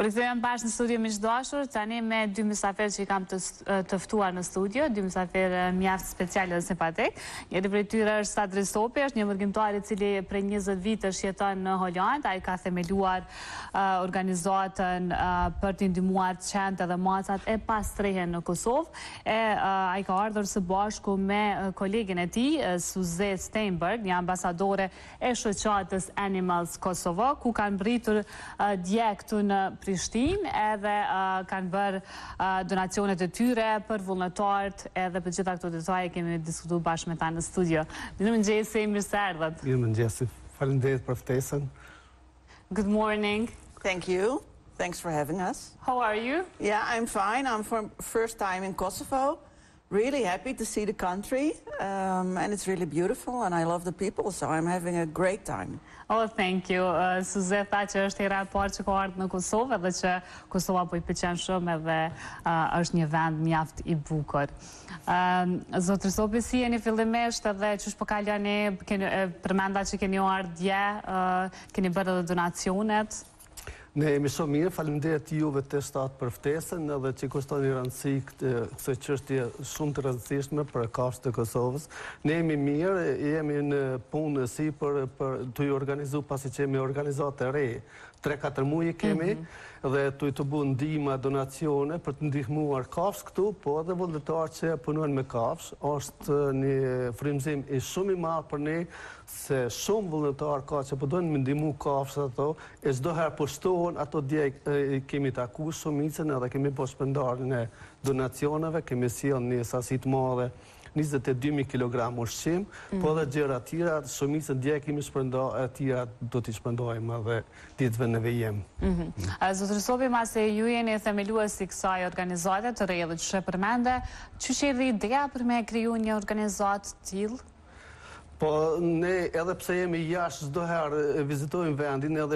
Por kthehemi bashkë në studio miqdashur, tani me dy mysafir që i kam të ftuar në studio, dy mysafir mjaft special dhe simpatik. Njëri prej tyre është Sadri Sopi, është një vërgimtar i cili prej 20 vitesh jeton në Holland. Ai ka themeluar organizatën për të ndihmuar qentë dhe macat e pastrehen në Kosovë. Ai ka ardhur së bashku me kolegin e tij, Suze Steinberg, një ambasadore e shoqatës Animals Kosovo, ku kanë mbritur dje këtu në Prishtinë, edhe kanë bërë donacionet e tyre për vullnetarët, edhe për gjitha këto detaje kemi diskutuar bashkë me ta në studio. Mirëmëngjesi, mirë se erdhët. Mirëmëngjesi, faleminderit për ftesën. Good morning. Thank you. Thanks for having us. How are you? Yeah, I'm fine. I'm for first time in Kosovo. Really happy to see the country, and it's really beautiful, and I love the people, so I'm having a great time. Oh, thank you. Suze tha që është hera e parë që ka ardhur në Kosovë, dhe që Kosova po i pëlqen shumë, edhe është një vend mjaft i bukur. Zotër Sopi, si jeni fillimisht, edhe ç'është po kaloni, përmenda që keni ardhur dje, keni bërë edhe donacionet? Ne jemi shumë mirë, faleminderit juve të shtatë për ftesën, edhe që kushtoni rëndësi kësaj çështje shumë të rëndësishme për kafshët e Kosovës. Ne jemi mirë, jemi në punë sipër për të organizuar, pasi që jemi organizatë e re. 3-4 muaj kemi, dhe të bu ndihma, donacione për të ndihmuar kafshë këtu, po edhe vullnetarë që punojnë me kafshë. Është një frymëzim i shumë i madh për ne, se shumë vullnetarë ka që përdojnë me ndihmu kafshët ato, e çdo herë po shtohen, ato dje kemi taku shumicën, edhe kemi po shpërndarjen e donacioneve, kemi sjellë një sasi të madhe 22.000 kg ushqim, po edhe gjëra tjera, shumicën dje kemi shpërndar, e tjera do t'i shpërndajmë edhe ditëve në vijim. Zotër Sopi, mase ju jeni themeluesi kësaj organizate të re dhe që përmende, ç'është erdhi ideja për me kriju një organizatë të tillë? Po, ne edhe pse jemi jashtë çdo herë vizitojmë vendin, edhe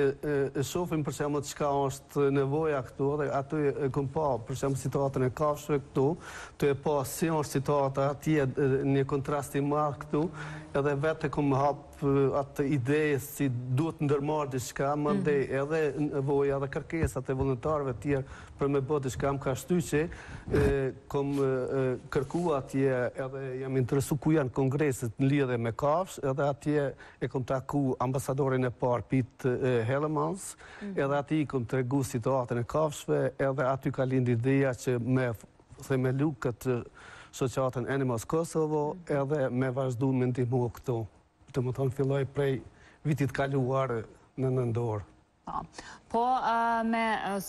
shohim për shembull çka është nevoja këtu, dhe aty kom pa për shembull situatën e kafshëve këtu, të e pa si është situata atje, një kontrast i madh këtu, edhe vetë kom hap atë ide si duhet ndërmarrë diçka, mandej edhe nevoja dhe kërkesat e vullnetarëve të tjerë për me bërë diçka më ka shtyr që kom kërkuar atje, edhe jam interesu ku janë kongreset në lidhje me kafshë, edhe atje e kom taku ambasadorin e parë Piet Hellemans, edhe aty kom tregu situatën e kafshëve, edhe aty ka lind ideja që me themelu këtë shoqatën Animals Kosovo, edhe me vazhdu me ndihmu këtu. Të më thonë filloj prej vitit kaluar në nëndorë. Po me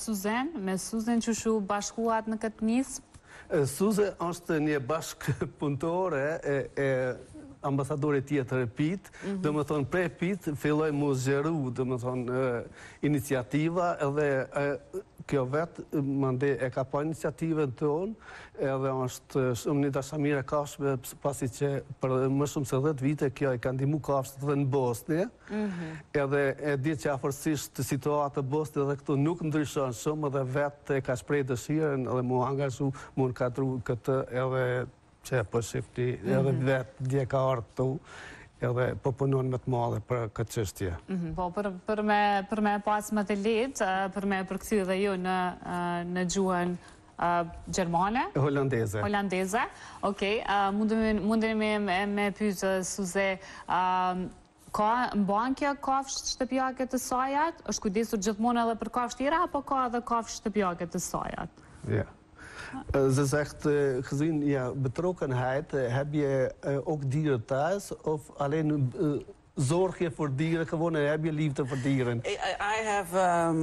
Suzen që shu bashkuat në këtë nismë? Suze është një bashkëpunëtore e ambasadorit tjetër e Piet, dhe më thonë prej Piet filloj mu zgjeru, dhe më thonë iniciativa, edhe kjo vetë mande e ka pa iniciativën tonë, edhe është shumë një dashamire kafshëve, pasi që për më shumë se 10 vite kjo e ka ndihmu kafshët dhe në Bosnjë, edhe e di që afërsisht situatë e Bosnjë dhe këtu nuk ndryshon shumë, edhe vetë e ka shprej dëshirën, edhe mu angazhu, mu në katru këtë, edhe që po shifti, edhe vetë dje ka ardhur këtu, edhe po punon më të madhe për këtë çështje. Po, për me pas më të lehtë, për me përkthyer dhe ju në gjuhën gjermane? Holandeze. Holandeze, okej. Mundemi me pyet Suze, ka mbankja kafshë shtëpiake të sajat? Është kujdesur gjithmonë edhe për kafshë tjera, apo ka edhe kafshë shtëpiake të sajat? Ja. Ze zegt gezien betrokkenheid heb je ook dieren thuis of alleen zorg je voor dieren gewoon en heb je liefde voor dieren? I have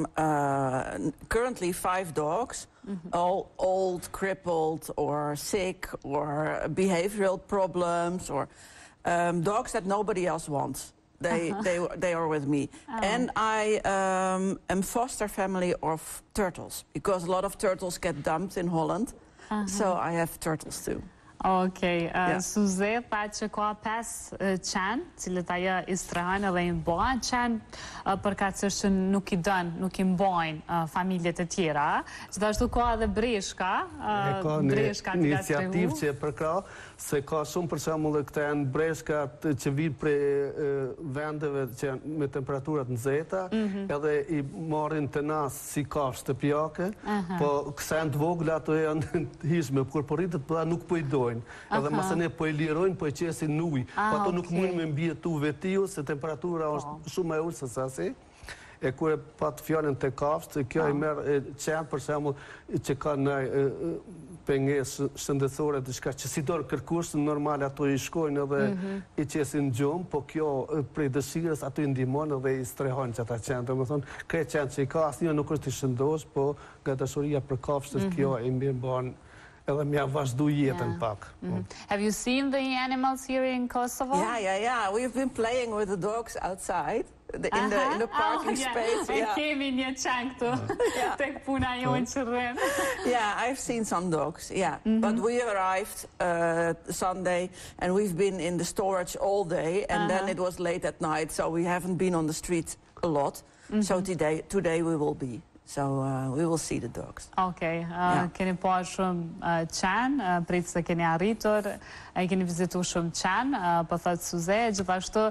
currently 5 dogs, all old, crippled or sick or behavioral problems or dogs that nobody else wants. They are with me. And I am foster family of turtles, because a lot of turtles get dumped in Holland. So I have turtles too. Okej, Suze tha që ka 5 qenë, cilët ajo i strehon edhe i mbajnë qenë përkatësisht që nuk i mbajnë familjet e tjera. Gjithashtu ka edhe breshka. Ka një iniciativë që e përkra, se ka shumë për shembull këta janë breshkat që vinë prej vendeve që janë me temperaturat nxehta, edhe i marrin të nas si kafshë të pjake, po kësa janë të vogla ato janë hishme, kur po rritet po nuk po i dojnë. Edhe masë ne po i lirojnë, po i qesin në ujë. Po ato nuk mund me mbjetu vetiu, se temperatura është shumë e ullë se sasi. E kur e pat fjallin të kafshë, kjo i merë qenë, për shemull, që ka në penges shëndetësore, që si dorë kërkush, normal ato i shkojnë edhe i qesin gjumë, po kjo prej dëshirës ato i ndimon edhe i strehojnë që ata qenë. Dhe më thonë, krej qenë që i ka, asë një nuk është i shëndosh, po nga dashuria për kafshët, kjo i mbjen banë edhe mja vazhdu jetën pak. Have you seen the animals here in Kosovo? Yeah. We've been playing with the dogs outside. In the parking space. E kemi një qenë këtu, tek puna jonë që rrën. Yeah, I've seen some dogs, yeah. But we arrived Sunday and we've been in the storage all day and then it was late at night, so we haven't been on the street a lot. So today we will be. So we will see the dogs. Okej, keni pa shumë qenë, pritë se keni arritur, keni vizitu shumë qenë, po thotë Suze, gjithashtu,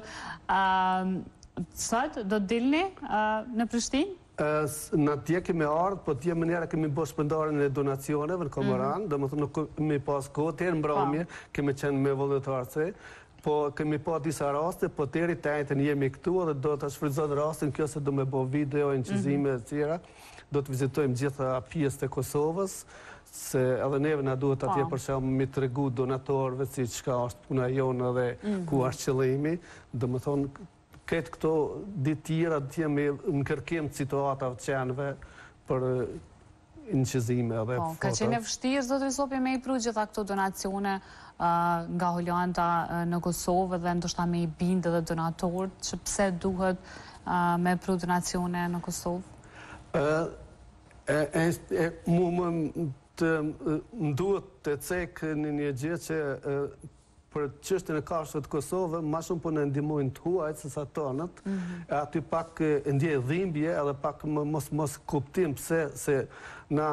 sot do të dilni në Prishtinë? Në tje kemi ardhë, po tje mënera kemi bo shpëndarën e donacioneve në Komoran, dhe më thëmë nuk kemi pas kohë, tjerë në mbramje, kemi qenë me vullnetarëse, po kemi pa disa raste, po tjeri tajtën jemi këtu, dhe do të shfrytëzon rastin, kjo se do me bo video, inqizime e tjera, do të vizitojmë gjitha pjesë të Kosovës, se edhe neve na duhet atje për shemë mi të regu donatorëve, si qka është puna jonë dhe ku është qëllimi, dhe më thonë, këtë këto ditë tjera të jemi në kërkim situatave të qenëve për inqizime dhe foto. Ka qenë e vështirë, zotëri Sopi, me i pru gjitha këto donacione nga Hollanda në Kosovë dhe ndoshta me i bindë dhe donatorët, që pse duhet me pru donacione në Kosovë? Më duhet të cekë një gjë që për çështjen e kafshëve të Kosovë, ma shumë po në ndihmojnë të huajt se sa tonët, aty pak ndjej dhimbje edhe pak mos kuptim pse se na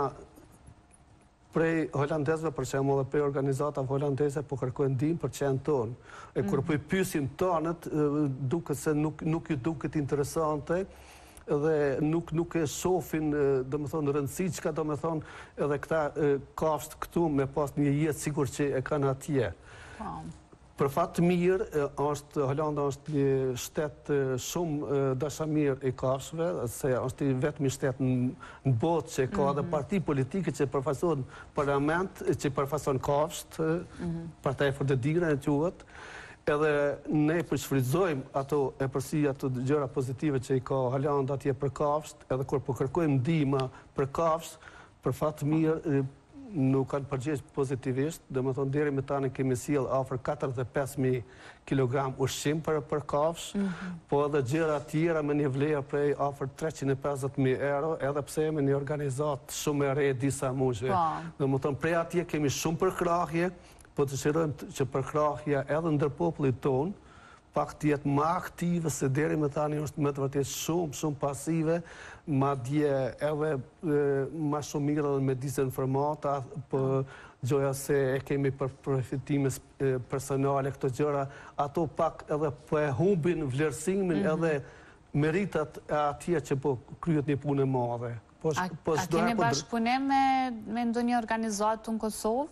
prej holandezëve, për shembull, dhe prej organizatave holandeze po kërkojnë ndihmë për qenë tonë. E kur po i pyesim tonët, duket se nuk ju duket interesante dhe nuk e shohin, do më thonë, rëndësi çka do më thonë edhe këta kafshët këtu me pas një jetë sigur që e kanë atje. Për fat të mirë, Holanda është një shtet shumë dashamir i kafshëve, se është i vetëmi shtet në botë që ka dhe parti politike që përfason parlament, që përfason kafshët, Partaj for the Deer e quhet, edhe ne përshfrytëzojmë ato e përsi ato gjëra pozitive që i ka Holanda atje për kafshët, edhe kur po kërkojmë ndihmë për kafshë, për fat të mirë nuk kanë përgjegjë pozitivisht, dhe më thonë deri me tani kemi sjell afër 45.000 kg ushqim për kafshë, po edhe gjëra tjera me një vlerë prej afër 350.000 euro, edhe pse me një organizat shumë e re disa muajve. Dhe më thonë prej atje kemi shumë përkrahje, po të dëshirojmë që përkrahja edhe ndër popullit tonë, pak të jetë më aktive, se deri me tani është me të vërtet shumë pasive, ma dje edhe ma shumë mirë edhe me disinformata, për gjoja se e kemi për përfitime personale këto gjëra, ato pak edhe për e humbin vlerësimin edhe meritat atje që po kryet një punë e madhe. A keni bashkëpunim me ndonjë organizatë në Kosovë?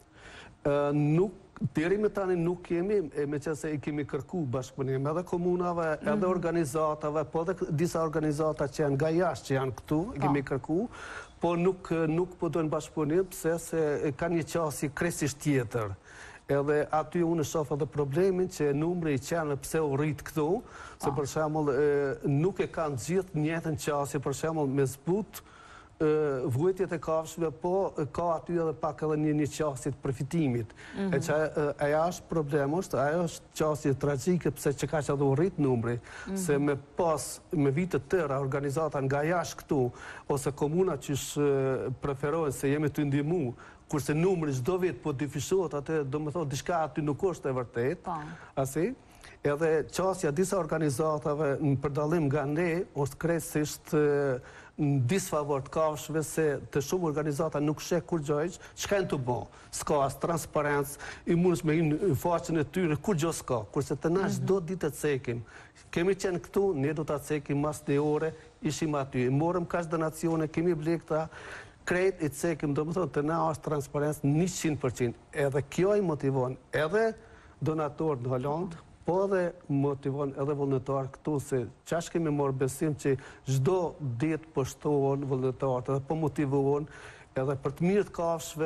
Nuk, deri me tani nuk kemi, me që se i kemi kërku bashkëpunim edhe komunave, edhe organizatave, po edhe disa organizata që janë nga jashtë që janë këtu, kemi kërku, po nuk po dojnë bashkëpunim, pse se ka një qasje kresisht tjetër. Edhe aty unë shoh edhe problemin që numri i qenëve pse u rrit këtu, se për shembull nuk e kanë gjithë njëjtën qasje, për shembull me zbut, vujtjet e kafshëve, po ka aty edhe pak edhe një qasje të përfitimit. E që aja është problem, aja është qasje tragjike pëse që ka që edhe u rrit numri, se me vitet tëra organizata nga jashtë këtu, ose komuna që preferojnë se jemi të ndihmu, kurse numri çdo vit po dyfishohet, atë do më thonë diçka aty nuk është e vërtet. Asi? Edhe qasja disa organizatave në përdallim nga ne është krejtësisht në disfavor të kafshëve se të shumë organizata nuk sheh kur gjojq, çka janë të bo. S'ka as transparencë, i mundës me në faqen e tyre, kur gjo s'ka, kurse të na çdo ditë të cekim. Kemi qenë këtu, ne do të cekim mas 2 ore, ishim aty. Morëm kaq donacione, kemi blekta, krejt i cekim, do më thonë të na është transparencë 100%. Edhe kjo i motivon edhe donatorët në Hollandë, po edhe motivon edhe vullnetarë këtu se qash kemi marrë besim që çdo ditë po shtohen vullnetarët edhe po motivohen edhe për të mirë të kafshëve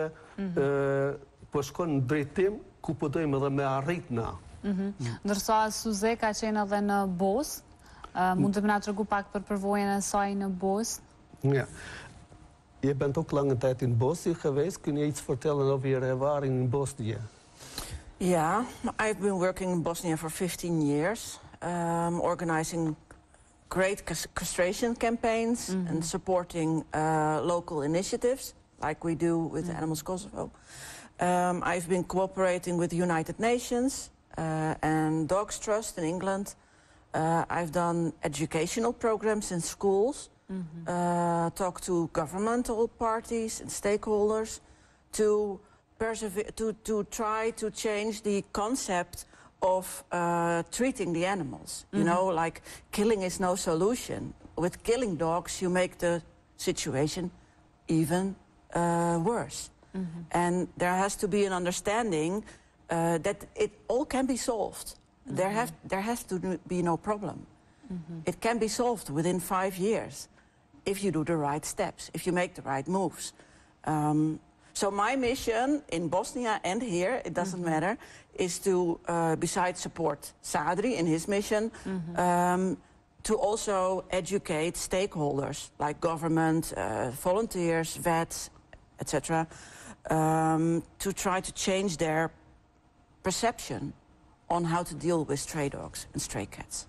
po shkon në drejtim ku po dojmë edhe me arrit na. Ndërsa Suze ka qenë edhe në Bosnë, mund të më na tregu pak për përvojën e saj në Bosnë? Ja. Je ben ook lange tijd in Bosnië geweest. Kun je iets vertellen over je ervaring in Bosnië? Yeah, I've been working in Bosnia for 15 years, organizing great castration campaigns and supporting local initiatives, like we do with Animals Kosovo. I've been cooperating with the United Nations and Dogs Trust in England. I've done educational programs in schools, talked to governmental parties and stakeholders to try to change the concept of treating the animals. You know, like killing is no solution. With killing dogs, you make the situation even worse. And there has to be an understanding that it all can be solved. There has to be no problem. It can be solved within 5 years if you do the right steps, if you make the right moves. So my mission in Bosnia and here, it doesn't matter, is to, besides support Sadri in his mission, to also educate stakeholders like government, volunteers, vets, etc., to try to change their perception on how to deal with stray dogs and stray cats.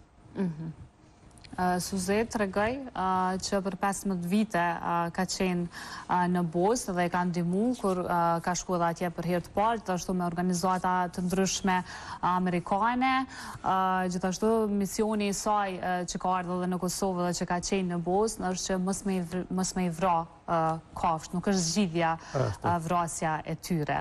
Suze tregoj që për 15 vite ka qenë në Bosnë dhe ka ndihmu kur ka shkuar atje për herë të parë, gjithashtu me organizata të ndryshme amerikane. Gjithashtu misioni i saj që ka ardhur edhe në Kosovë dhe që ka qenë në Bosnë është që mos me i vra kafshë, nuk është zgjidhja vrasja e tyre.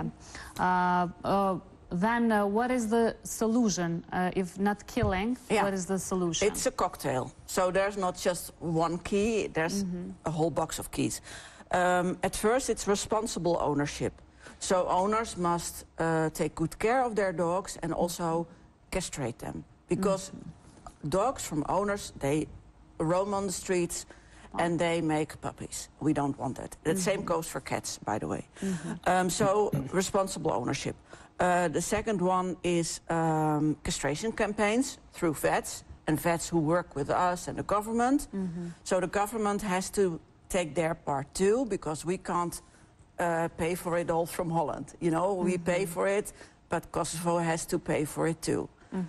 Then what is the solution? If not killing, what is the solution? It's a cocktail. So there's not just one key, there's a whole box of keys. At first, it's responsible ownership. So owners must take good care of their dogs and also castrate them. Because dogs from owners, they roam on the streets and they make puppies. We don't want that. The same goes for cats, by the way. So responsible ownership. The second one is castration campaigns through vets, and vets who work with us and the government. So the government has to take their part too, because we can't pay for it all from Holland. You know, we pay for it, but Kosovo has to pay for it too.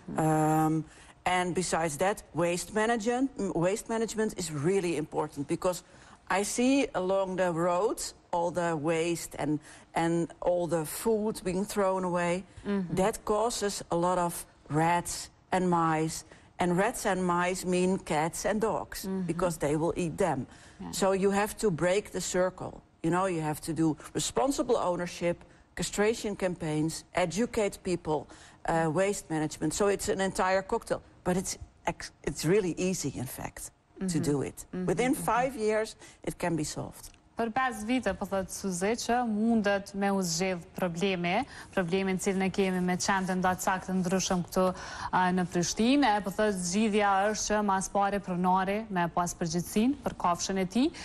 And besides that, waste management is really important, because I see along the roads all the waste and all the food being thrown away. That causes a lot of rats and mice. And rats and mice mean cats and dogs, because they will eat them. So you have to break the circle. You know, you have to do responsible ownership, castration campaigns, educate people, waste management. So it's an entire cocktail. But it's really easy, in fact, to do it. Within 5 years, it can be solved. Për 5 vite, po thotë Suze, që mundet me u zgjedh problemin cilën e kemi me qende ndatësaktë ndryshëm këtu në Prishtinë. Po thotë zgjidhja është që mas pari pronari me pas përgjegjësinë për kafshën e tij.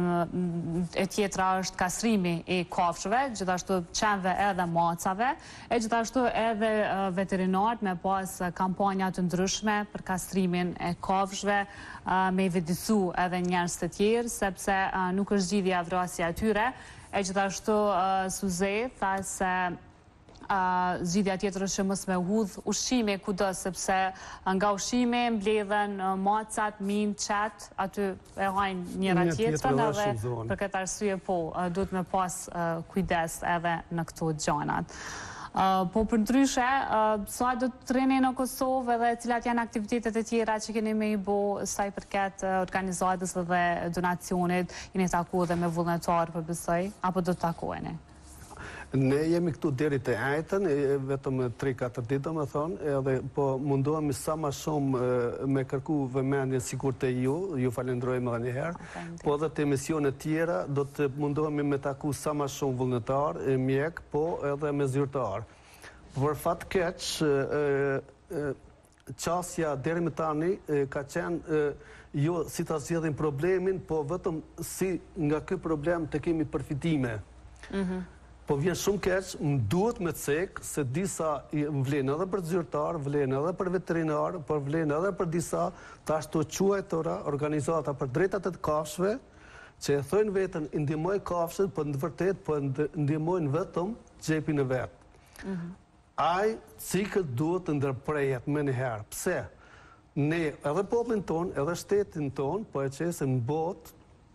E tjetra është kastrimi i kafshëve, gjithashtu qenve edhe macave, e gjithashtu edhe veterinarët me pas kampanja të ndryshme për kastrimin e kafshëve, me i vedisu edhe njerëz të tjerë, sepse nuk është zgjidhja vrasja e tyre. E gjithashtu Suze tha se zgjidhja tjetër është që mos me hudh ushqime kudo, sepse nga ushqime mbledhen macat, min, qet, aty e hajnë njëra tjetrën edhe për këtë arsye duhet me pas kujdes edhe në këto gjanat. Po për ndryshe, sa do të treni në Kosovë edhe cilat janë aktivitetet e tjera që keni me i bo sa i përket organizatës dhe donacionit, jeni taku dhe me vullnetarë për besoj, apo do të takueni? Ne jemi këtu deri të ajten, vetëm 3-4 ditë me thonë, edhe po mundohemi sa ma shumë me kërku vëmendje sikur të ju falendrojmë edhe njëherë, po edhe të emisionet tjera do të mundohemi me taku sa ma shumë vullnetar, mjek, po edhe me zyrtar. Për fat keq, qasja deri me tani ka qenë jo si ta zgjedhin problemin, po vetëm si nga ky problem të kemi përfitime. Po vjen shumë keq, më duhet me cek se disa vlenë edhe për zyrtar, vlenë edhe për veterinar, por vlenë edhe për disa të ashtu quajtura organizata për drejtat e të kafshëve, që e thojnë vetën ndihmoj kafshët, për në vërtet për ndihmojnë vetëm xhepin e vetë. Ai cikët duhet të ndërprejet me njëherë. Pse? Ne edhe poplin ton, edhe shtetin ton, po e qesë në botë,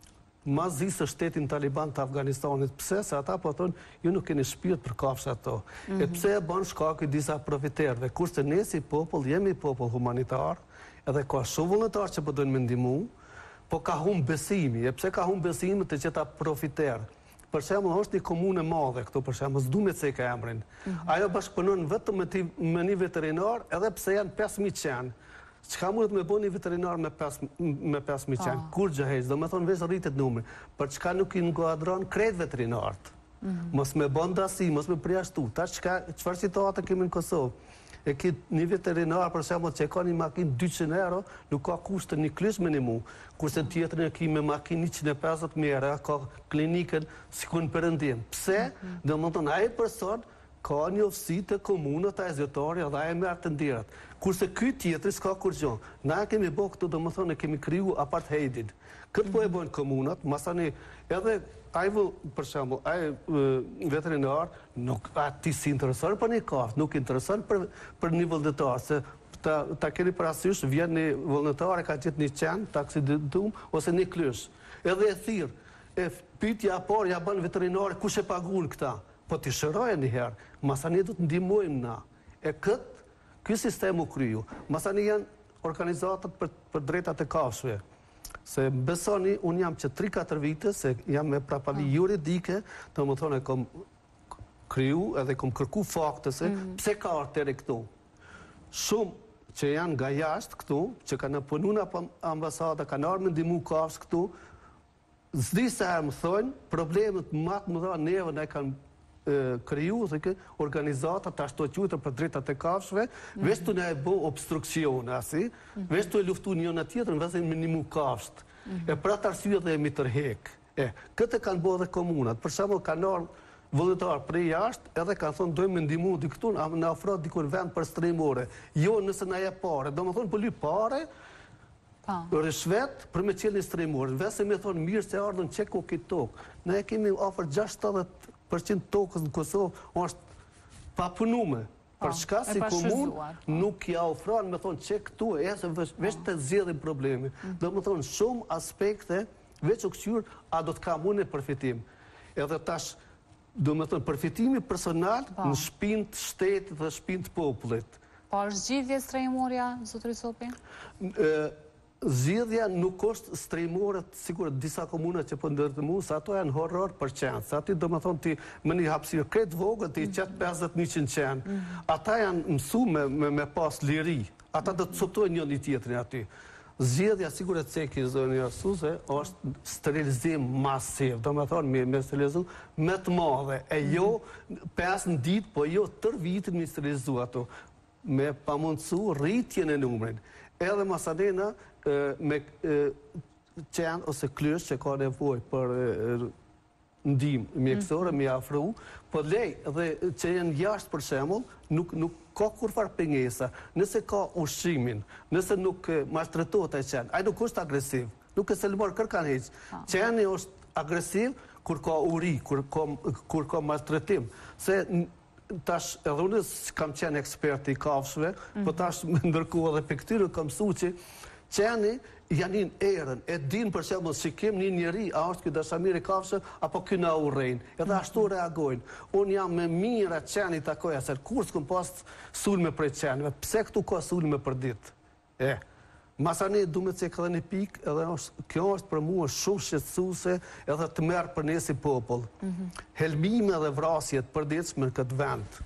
ma zisë shtetin Taliban të Afganistanit. Pse? Se ata po thonë, ju nuk keni shpirt për kafshë ato. E pse e banë shkaku disa profiterve? Kurse ne si popull, jemi popull humanitar, edhe ka shumë vullnetar që po dojnë me ndihmu, po ka humbë besimi. E pse ka humbë besimi të qeta profiter? Për shembull, është një komunë madhe këtu, për shembull, s'du me ceka emrin. Ajo bashkëpunon vetëm me një veterinar, edhe pse janë 5.000 qenë. Çka mundet me bo një veterinar me 5.000 qenë? Kur gjëhejsh, do me thonë veç rritet numri. Për çka nuk i ngadron krejt veterinarët? Mos me bon dasi, mos me përjashtu. Ta çfarë situatë kemi në Kosovë? E ki një veterinar, për shembull, që e ka një makinë 200 euro, nuk ka kushtë një klysh me një mu. Kurse tjetër e ki me makinë 150.000 euro, ka klinikën si ku në Perëndim. Pse? Do me thonë, ai person ka një ofsi të komunët a e zyrtari dhe a e merë të ndirat. Kurse ky tjetëri s'ka kur gjonë. Na kemi bo këtu, do më thonë, kemi kriju apartheidin. Këtë po e bojnë komunat, masani edhe ajvë, për shembull, aj veterinar, nuk ati si intereson për një kafë, nuk intereson për një vullnetar, se ta keni parasysh, vjen një vullnetar e ka gjithë një qenë, taksiditum, ose një klysh. Edhe e thirë, e pyetja por, ja bën veterinare, kush e pagun këta? Po t'i shërojë njëherë, masani du të ndihmojmë na. E ky sistem u kryu. Masani janë organizatat për drejtat e kafshëve. Se besoni, unë jam që 3-4 vite, se jam me prapali juridike, të më thonë e kom kryu edhe kom kërku fakte se pse ka artere këtu. Shumë që janë nga jashtë këtu, që kanë punu në ambasada, kanë arë me ndimu kafshë këtu, zdi se e më thonë, problemet matë më dha neve ne kanë kriju dhe organizata të ashtu qytër për drejtat e kafshëve, veç të ne e bo obstruksion, veç të e luftu njëna tjetër, veç të e minimu kafshët. E pra të arsye dhe e mi tërhek. Këtë kanë bo dhe komunat. Për shembull kanë ardhur vullnetar prej jashtë, edhe kanë thonë dojmë me ndihmu diktu, në ofrot dikur vend për strehimore. Jo nëse na jep pare. Do më thonë për ly pare, rishvet për me qelë një strehimore. Vese me thonë mirë se ardhën qeko këtë tokë. Ne kemi ofër 60% tokës në Kosovë është papunume. Për shka si komunë nuk ja ofran me thonë që këtu e se veç të zjedhin problemi. Do më thonë shumë aspekte veç u këqyrë a do të ka mune përfitim. Edhe tash do më thonë përfitimi personal në shpinë të shtetit dhe shpinë të popullit. Po është zgjidhje strehimorja, zotëri Sopi? Zgjidhja nuk është strehimore, sigur disa komuna që po ndërtimu, sa ato janë horror për qenë. Sa ti do më thonë ti me një hapësirë kretë vogët, ti qëtë 50-100 qenë. Ata janë mësu me pas liri. Ata do të sotojnë një tjetërin aty. Zgjidhja, sigur e ceki zonë Asuze, është sterilizim masiv. Do më thonë me sterilizim me të madhe. E jo 5 në ditë, po jo tër vitin me sterilizu ato. Me pamundësu rritjen e numrin. Edhe masadena me qenë ose klysh që ka nevoj për ndim mjekësore, me afru, po lej dhe që janë jashtë për shemull, nuk ka kur farë pengesa. Nëse ka ushqimin, nëse nuk mashtretot e qenë, ai nuk është agresiv, nuk e selmor kërkan heq. Qeni është agresiv kur ka uri, kur ka mashtretim. Se tash edhe unë kam qenë ekspert i kafshëve, po tash ndërkohë edhe për këtyre kam mësuar që qeni janin erën, e din për shembull si kem një njeri, a është ky dashamir i kafshëve apo ky na urrejn. Edhe ashtu reagojnë. Unë jam me mira qeni takoja, se kur s'kam pas sulme prej qenive. Pse këtu ka sulme për ditë? Masani du me cek edhe një pikë, edhe kjo është për mua shumë shqetësuese edhe të merë për ne si popull. Helmime dhe vrasjet përditshme në këtë vend.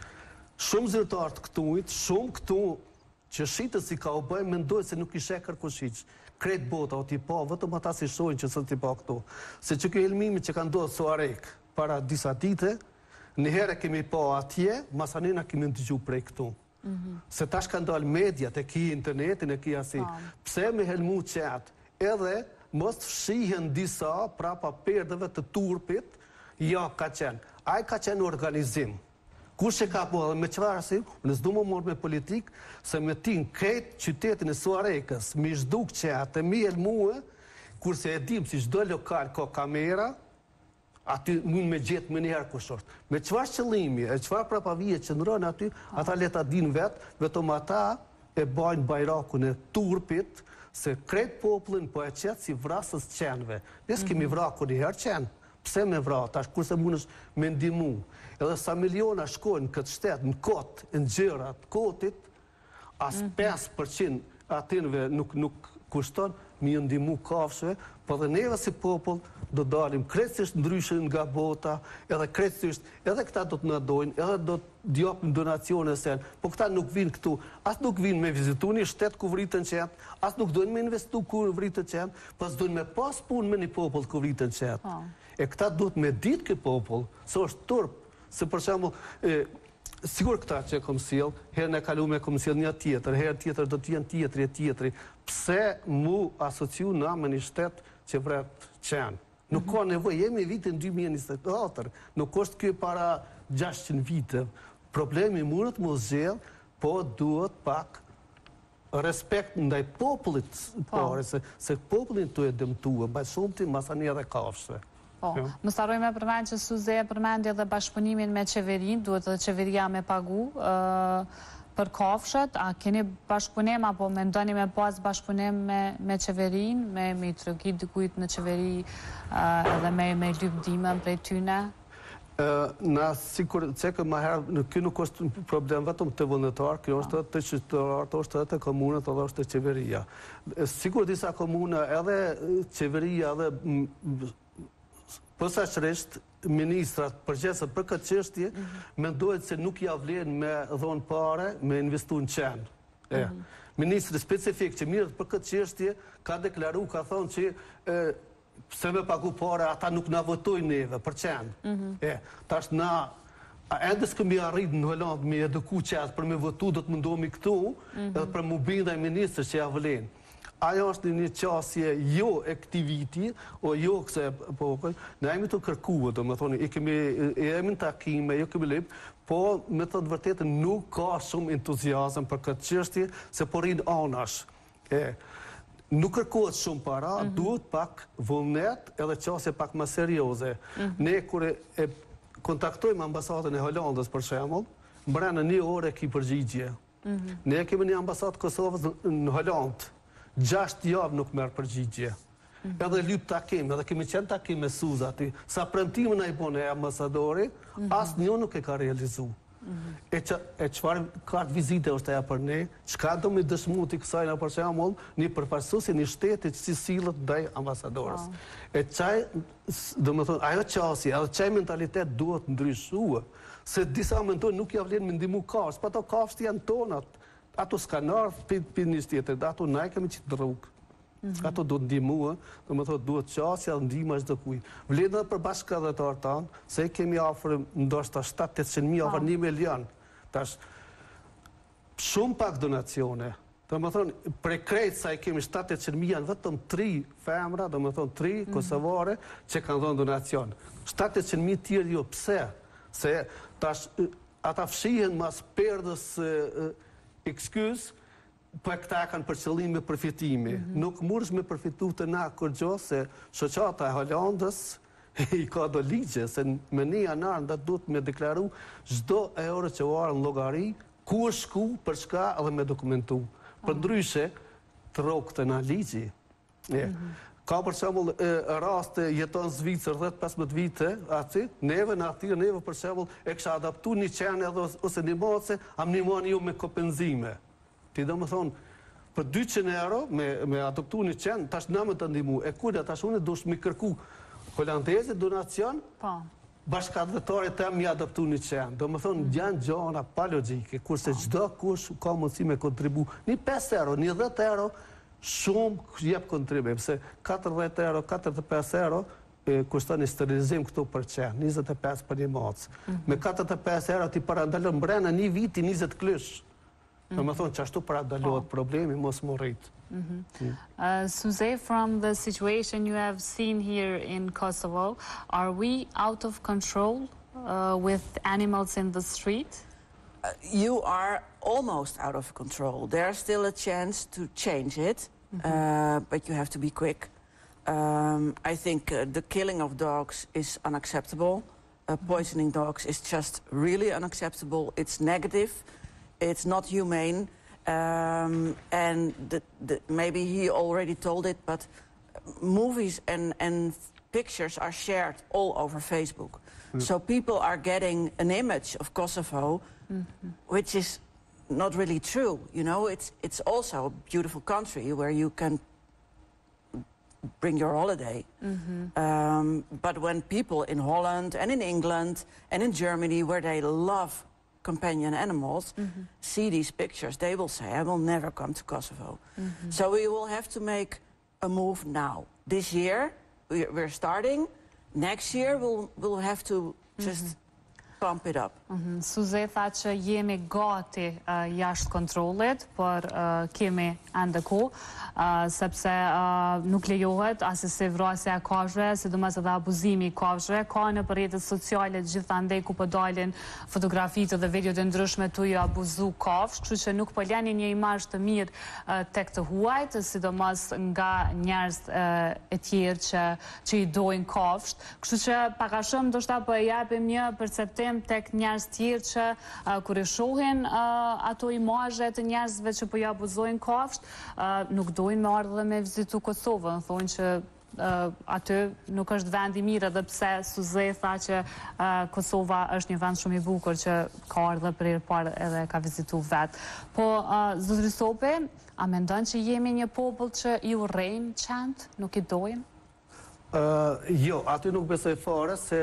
Shumë zyrtarë të këtujt, shumë këtu që shitës si ka u bëjmë, mendoj se nuk i shekër kushiq. Kretë bota o t'i pa, vetëm ata si shojnë që së t'i pa këtu. Se që kjo helmimi që ka ndodhë Suarek para disa dite, njëherë kemi pa atje, masanina kemi ndëgju prej këtu. Se tash ka ndalë mediat, e ki internetin, e ki asi. Pse me helmu qatë? Edhe mos të fshihen disa prapa perdeve të turpit, ja ka qenë. Aj ka qenë organizim. Kush e ka po edhe me qëvarë si? Në s'du më morë me politikë, se me tin këtë qytetin e Suarekës, mi shduk qatë, mi helmuë, kurse e dim si çdo lokal ka kamera, aty mund me gjetë më njëherë kush është. Me çfarë qëllimi, e çfarë prapavije që ndronë aty, ata le ta dinë vetë, vetëm ata e bajnë bajrakun e turpit, se krejt popullin po e qetë si vrasës qenve. Ne s'kemi vraku njëherë qenë. Pse me vra, tash kurse mundesh me ndihmu. Edhe sa miliona shkojnë në këtë shtet, në kot, në gjërat kotit, as 5% atinve nuk kushton mi ndihmu kafshëve, po dhe neve si popull do dalim krejtësisht ndryshe nga bota, edhe krejtësisht, edhe këta do të na dojnë, edhe do të japin donacione sen, po këta nuk vinë këtu, as nuk vinë me vizitu një shtet ku vritën qenë, as nuk dojnë me investu ku vritën qenë, pas dojnë me pas punë me një popull ku vritën qenë. E këta duhet me ditë këtë popull, se është turp, se për shembull, sigur këta që e kom sjell, herën e kaluar e kom sjell një tjetër, herën tjetër do të jenë tjetri. Pse mu asociu na me një shtet që vret qenë? Nuk ka nevojë, jemi vitin 2024, nuk është kjo para 600 vite. Problemi mundet më zgjell, po duhet pak respekt ndaj popullit pare, se popullin të e dëmtuar, mbaj shumëti masani edhe kafshëve. Më staroj me përmend që Suze përmendi edhe bashkëpunimin me qeverin, duhet edhe qeveria me pagu për kafshët, a keni bashkëpunim apo mendoni me pas bashkëpunim me qeverin, me i trëgit dikujt në qeveri edhe me lypdimën prej tyne? Na sikur cekë më herë, kjo nuk është problem vetëm të vullnetar, kjo është të qytetarët, është të komunët, edhe është të qeveria. Sikur disa komuna edhe qeveria edhe posaçërisht ministrat përgjithësisht për këtë çështje mendojnë se nuk ja vlen me dhon pare, me investu në qenë. Ministri specifik që mirët për këtë çështje ka deklaruar, ka thonë që pse me pagu pare, ata nuk na votojnë neve për qenë. Tash na ende s'kemi arrit në Holland me eduku qenë për me votu, do të mundohemi këtu edhe për mu bindaj ministrë që ja vlen. Ajo është një qasje jo e këtij viti, o jo këse popël, ne jemi të kërkuar, do më thoni, jemi në takime, jo kemi lip, po me të vërtetën nuk ka shumë entuziazëm për këtë çështje, se po rinë anash. Nuk kërkohet shumë para, duhet pak vullnet edhe qasje pak më serioze. Ne kur e kontaktojmë ambasadën e Hollandës për shembull, mbrenë një orë ki përgjigje. Ne kemi një ambasadë Kosovës në Hollandë. 6 javë nuk merë përgjigje. Edhe lyp takim, edhe kemi qenë takim me Suza aty. Sa premtime na i bën e ambasadori, asë një nuk e ka realizu. E çfarë kartë vizite është aja për ne, çka do me dëshmu t'i kësajna për shembull, një përfaqësues i një shteti që si sillet ndaj ambasadorës. E çaj, do të thonë, ajo qasje, edhe çaj mentalitet duhet ndryshuar, se disa mendojnë nuk ja vlen me ndihmu kafshë, po ato kafshët janë tonat. Ato s'kan ardhur për një tjetër, ato na kemi qitë në rrugë. Ato do të ndihmua, do të thotë duhet qasja dhe ndihma çdo kujt. Vlen edhe për bashkëdhëtarët tanë, se kemi afër ndoshta 700-800.000 afër 1 milion. Tash shumë pak donacione. Do të thonë për krejt sa i kemi 700.000 janë vetëm 3 femra, do të thonë 3 kosovare që kanë dhënë donacion. 700.000 tjerë jo, pse? Se tash ata fshihen mas perdës excuse, për këta kanë për qëllim me përfitimi. Nuk mursh me përfitu të na kërgjo se shoqata e Hollandës i ka do ligje, se me 1 janar nda duhet me deklaru çdo euro që uarë në llogari, ku është shku, për shka edhe me dokumentu. Për ndryshe, të rokët e na ligji. Ka për shembull raste jeton në Zvicër 10-15 vite, aty, neve në aty, neve për shembull e kisha adaptu një qenë edhe ose një moce, am nimoni ju me kompenzime. Ti do më thonë, për 200 euro me adoptu një qenë, tash në me të ndimu, e kurja tash unë dush mi kërku holandezit donacion, bashkëdhetore të mi adoptu një qenë. Do më thonë, janë gjona pa logjike, kurse çdo kush ka mundësi me kontribu. Një 5 euro, një 10 euro, shumë jep kontribim, se 40 euro, 45 euro, kushton një sterilizim këtu për qenë, 25 për një mocë. Me 45 euro ti parandalon mbrena një viti 20 klysh. Do më thonë që ashtu parandalohet problemi, mos më rritë. Suze, from the situation you have seen here in Kosovo, are we out of control with animals in the street? You are almost out of control. There's still a chance to change it, but you have to be quick. I think the killing of dogs is unacceptable. Poisoning dogs is just really unacceptable. It's negative. It's not humane. And maybe he already told it, but movies and pictures are shared all over Facebook. So people are getting an image of Kosovo, which is not really true. You know, it's also a beautiful country where you can bring your holiday. But when people in Holland and in England and in Germany, where they love companion animals, see these pictures, they will say, I will never come to Kosovo. So we will have to make a move now. This year, we're starting. Next year, we'll have to just pump it up. Suze tha që jemi gati jashtë kontrollit, por kemi ende kohë, sepse nuk lejohet asesi vrasja e kafshëve, sidomos edhe abuzimi i kafshëve. Ka në rrjetet sociale gjithandej ku po dalin fotografitë dhe videot e ndryshme tu i abuzu kafshë, kështu që nuk po lëni një imazh të mirë tek të huajt, sidomos nga njerëz e tjerë që i dojnë kafshët. Kështu që pak a shumë ndoshta po e japim një perceptim tek njerëz tjerë që kur e shohin ato imazhe të njerëzve që po i abuzojnë kafshët, nuk dojnë me ardhë dhe me vizitu Kosovën. Thonë që aty nuk është vend i mirë, edhe pse Suze tha që Kosova është një vend shumë i bukur që ka ardhë për herë parë edhe ka vizitu vetë. Po, zotëri Sopi, a mendon që jemi një popull që i urrejmë qentë, nuk i dojmë? Jo, aty nuk besoj fare se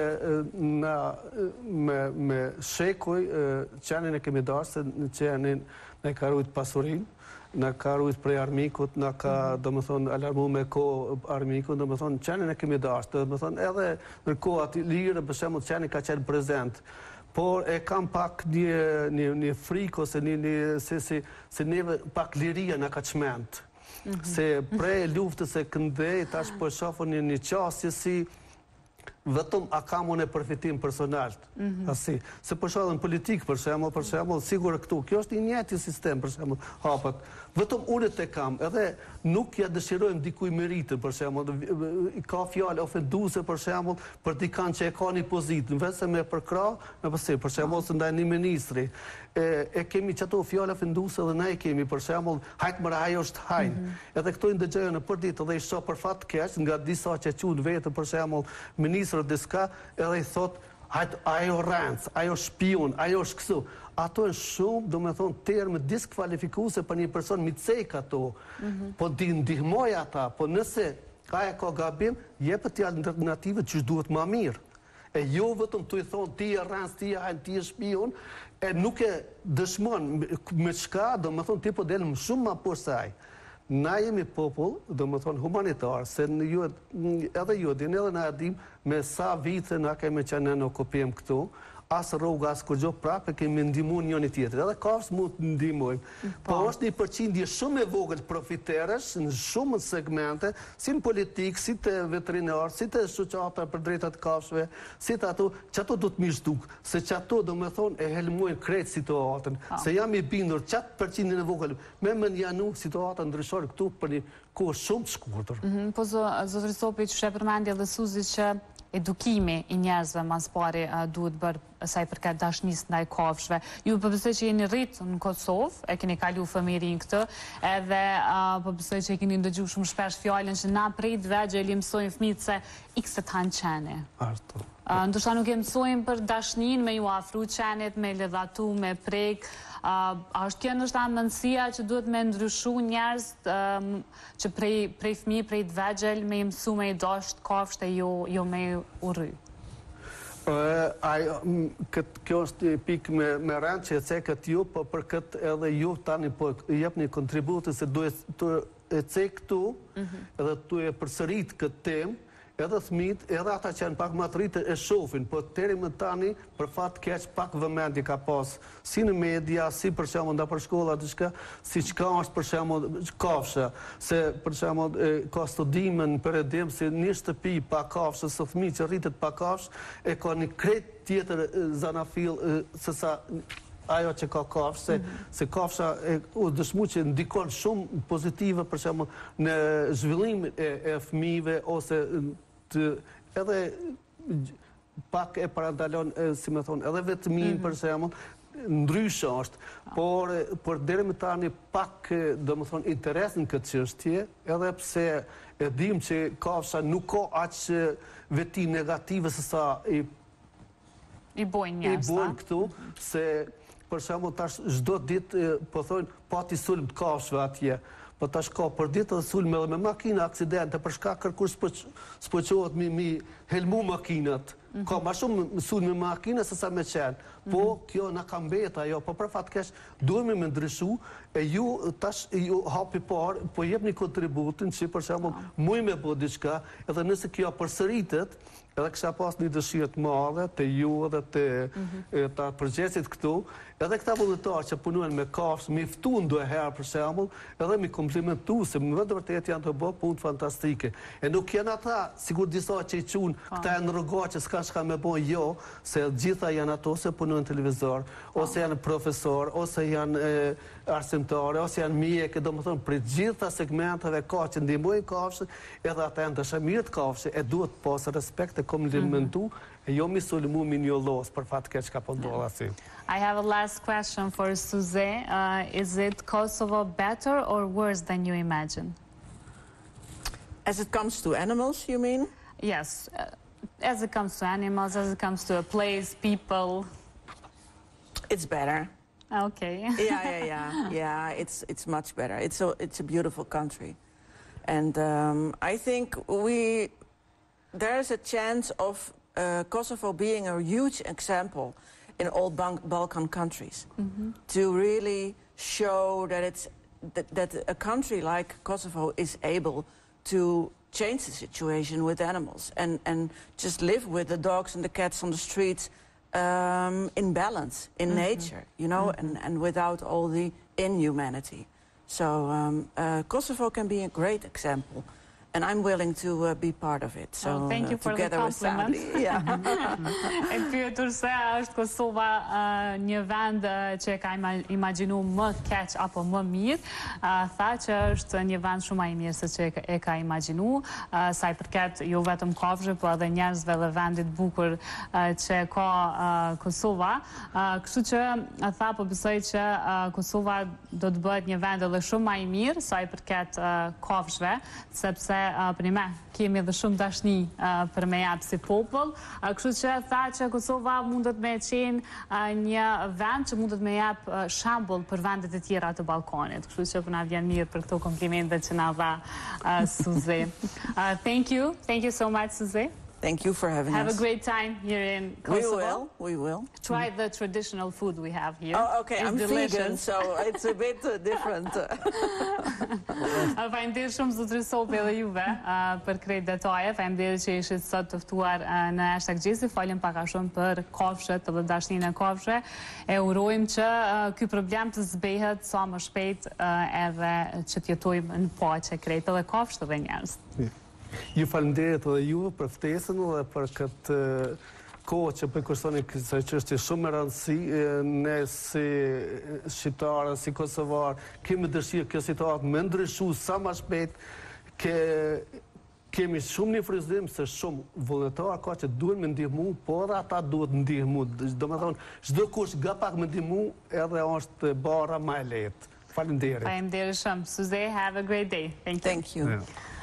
me shekuj qenin e kemi darë, se qenin ne ka rujt pasurin, ne ka rujt prej armikut, ne ka, do më thonë, alarmu me ko armikut, do më thonë, qenin e kemi darë, do më thonë, edhe në ko aty lirë, për shemë qenin ka qenë prezent. Por e kam pak një friko, se neve pak liria në ka qmentë. Se prej luftës e këndej, tash po shofën një qasje si vetëm a kam unë e përfitim personalt. Se po shofën në politikë, për shembull, sigur këtu, kjo është një njëjti sistem, për shembull, hapët. Vetëm unë të kam, edhe nuk ja dëshirojmë dikuj meritën, për shembull, ka fjalë ofenduese, për shembull, për dikan që e ka një pozitë, në vend se me përkra, për shembull, se ndaj një ministri, e kemi qëto fjalë ofenduese dhe ne e kemi, për shembull, hajtë mëra ajo është hajnë. Edhe këto i ndëgjojnë në përdit edhe i shoh për fat keq, nga disa që qunë vetë, për shembull, ministrë diska, edhe i thot, ajo rëndës, ajo shpion, ajo është kësu. Ato e shumë, do me thonë, termë diskvalifikuse për një person mi cek ato, po di ndihmoj ata, po nëse aja ka gabim, jepët t'i alternative që duhet ma mirë. E jo vetëm të i thonë, ti e rëndës, ti e hajnë, ti e shpion, e nuk e dëshmon me shka, do me thonë, ti po delëm shumë ma përsaj. Na jemi popull, do më thonë, humanitar, se edhe ju din, edhe na adim, me sa vite na kemi qenë në okupim këtu, asë rrugë, asë kërgjo prapë, kemi ndimu njëni tjetër. Edhe kafshë mund të ndimojmë. Po është një përqindje shumë e vogël profiterësh, në shumë segmente, si në politikë, si të veterinarë, si të shoqata për drejtat kafshëve, si të ato, që ato do të mishduk, se që ato, do me thonë, e helmojnë kretë situatën, se jam i bindur, qatë përqindjen e vogël, me më njanu situatën ndryshore këtu për një kohë shumë të shkurtër. Po, zotëri Sopi, që shë përmendje dhe Suzi që edukimi i njerëzve mas pari duhet bërë sa i përket dashnisë ndaj kafshëve. Ju përbësoj që jeni rritë në Kosovë, e keni kalu fëmirin këtë, edhe përbësoj që keni ndëgju shumë shpesh fjallën që na prej të vegjël i mësojnë fëmijët se x të tanë qeni. Ndoshta nuk e mësojnë për dashnin me ju afru qenit, me ledhatu, me prek. Është kjo nështë mundësia që duhet me ndryshu njerëz që prej fëmijë, prej të vegjël, me i mësu me i dasht kafshët e jo me u rry. Kjo është pikë me rënd që e cekët ju, po për këtë edhe ju tani po jep një kontributë se duhet të e cekë tu edhe të e përsërit këtë temë, edhe thmit, edhe ata që janë pak më të rritë e shofin, po deri më tani, për fat keq pak vëmendje ka pas, si në media, si për shembull nda për shkolla diçka, si çka është për shembull kafshë, se për shembull ka studimin për edim se një shtëpi pa kafshë, së fëmijë që rritet pa kafshë, e ka një krejt tjetër zanafil se sa ajo që ka kafshë, se kafsha u dëshmu që ndikon shumë pozitive për shembull në zhvillimin e fëmijëve ose edhe pak e parandalon, si me thonë, edhe vetëmin për shembull, ndryshë është, por deri më tani pak, do më thonë, interes në këtë çështje, edhe pse e dim që kafsha nuk ka aq veti negative se sa i bojnë njerëz, këtu, se për shembull tash çdo ditë po thonë pati sulm të kafshëve atje. Po tash ka për ditë dhe sulm edhe me makina aksidente për shkak kërkush s'po qohet mi helmu makinat. Ka ma shumë sulm me makina se sa me qenë. Po kjo na ka mbet ajo, po për fat keq duhemi me ndryshu e ju tash ju hapi parë po jep një kontributin që për shembull muj me bë diçka, edhe nëse kjo përsëritet, edhe kisha pas një dëshirë të madhe të ju edhe të ta përgjegjësit këtu, edhe këta vullnetarë që punojnë me kafshë, mi ftuan ndonjëherë për shembull, edhe mi komplimentu se më të vërtetë janë të bë punë fantastike. E nuk janë ata, sigur disa që i qunë, këta janë rrogatë që s'ka çka me bën, jo, se gjitha janë ato se punojnë televizor, ose janë profesor, ose janë arsimtare, ose janë mjekë, domethënë për gjitha segmenteve ka që ndihmojnë kafshët, edhe ata janë dashamirë të kafshë, e duhet pas respekt e komplimentu, e jo mi sulmu mi njollos për fat keq ka po ndodh asi. I have a last question for Suze. Is it Kosovo better or worse than you imagine? As it comes to animals, you mean? Yes. As it comes to animals, as it comes to a place, people. It's better. Okay. Yeah, it's much better. It's a beautiful country. And I think there's a chance of Kosovo being a huge example in all Balkan countries, to really show that a country like Kosovo is able to change the situation with animals and just live with the dogs and the cats on the streets in balance, in nature, you know, and without all the inhumanity. So Kosovo can be a great example. And I'm willing to be part of it. So thank you for the compliment. E pyetur se është Kosova një vend që ka imagjinu më keq apo më mirë, tha që është një vend shumë më i mirë se që e ka imagjinu, sa i përket jo vetëm kafshëve, po edhe njerëzve dhe vendit bukur që ka Kosova. Kështu që tha po besoj që Kosova do të bëhet një vend edhe shumë më i mirë sa i përket kafshëve, sepse për një me, kemi edhe shumë dashni për me japë si popull. Kështu që tha që Kosova mundet me qenë një vend që mundet me japë shambull për vendet e tjera të Ballkanit. Kështu që përna vjen mirë për këto komplimente që na dha Suze. Thank you so much, Suze. Thank you for having us. Have a great time here in Kosovo. We will. Try the traditional food we have here. Oh, okay, I'm delicious. Vegan, so it's a bit different. Faleminderit shumë zotëri Sopi dhe juve për krejt detaje. Faleminderit që ishit sot të ftuar në Hashtag Gjesi. Falim pak a shumë për kafshët dhe dashninë e kafshëve. E urojmë që ky problem të zbehet sa më shpejt edhe që të jetojmë në paqe krejt edhe kafshët dhe njerëz. Ju falenderit edhe ju për ftesën dhe për këtë kohë që për kursoni kësaj çështje shumë me rëndësi, ne si shqiptarë, si kosovarë, kemi dëshirë kjo situatë me ndryshu sa më shpejt, kemi shumë një frizim se shumë vullnetar ka që duhen me ndihmu, por ata duhet ndihmu. Do me thonë, çdo kush ga pak me ndihmu, edhe është bara më e lehtë. Faleminderit. Faleminderit shumë. Suze, have a great day. Thank you. Thank you. Yeah.